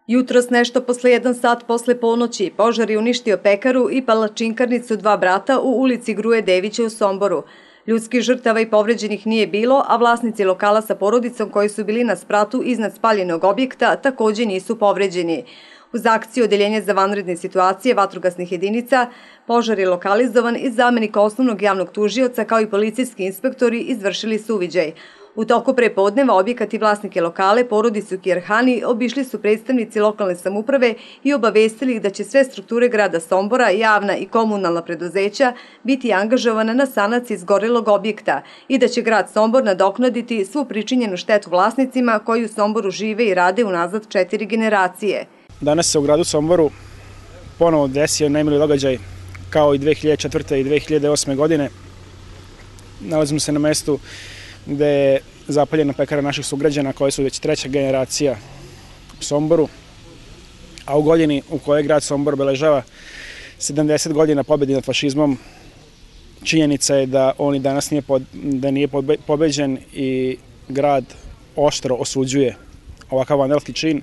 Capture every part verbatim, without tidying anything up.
Jutros nešto posle jedan sat posle ponoći požar je uništio pekaru i palačinkarnicu Dva brata u ulici Gruje Devića u Somboru. Ljudskih žrtava i povređenih nije bilo, a vlasnici lokala sa porodicom koji su bili na spratu iznad spaljenog objekta takođe nisu povređeni. Uz akciju Odeljenja za vanredne situacije vatrogasnih jedinica, požar je lokalizovan i zamenik osnovnog javnog tužioca kao i policijski inspektori izvršili su uviđaj. U toku prepodneva objekat i vlasnike lokale, porodicu u Kijarhani, obišli su predstavnici lokalne samouprave i obavestili ih da će sve strukture grada Sombora, javna i komunalna preduzeća, biti angažovana na sanaciji izgorelog objekta i da će grad Sombor nadoknaditi svu pričinjenu štetu vlasnicima koji u Somboru žive i rade unazad četiri generacije. Danas se u gradu Somboru ponovo desio nemili događaj kao i dve hiljade četvrte i dve hiljade osme godine. Nalazimo se na mestu gde je zapaljena pekara naših sugrađana koji su već treća generacija u Somboru, a u godini u kojoj grad Sombor obeležava sedamdeset godina pobjede nad fašizmom, činjenica je da on i danas nije, pod, da nije pobeđen i grad oštro osuđuje ovakav vandalski čin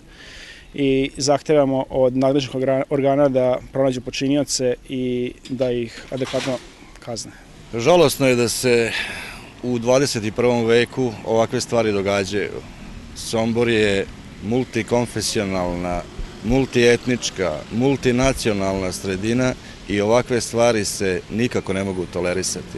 i zahtevamo od nadležnih organa da pronađu počinioce i da ih adekvatno kazne. Žalosno je da se u dvadeset prvom veku ovakve stvari događaju. Sombor je multikonfesionalna, multietnička, multinacionalna sredina i ovakve stvari se nikako ne mogu tolerisati.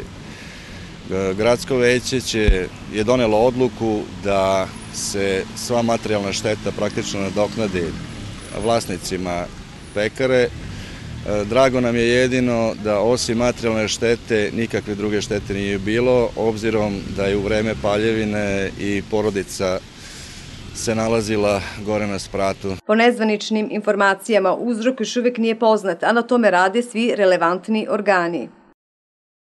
Gradsko veće će, je donelo odluku da se sva materijalna šteta praktično nadoknadi vlasnicima pekare. Drago nam je jedino da osim materijalne štete nikakve druge štete nije bilo, obzirom da je u vreme paljevine i porodica se nalazila gore na spratu. Po nezvaničnim informacijama uzrok još uvek nije poznat, a na tome rade svi relevantni organi.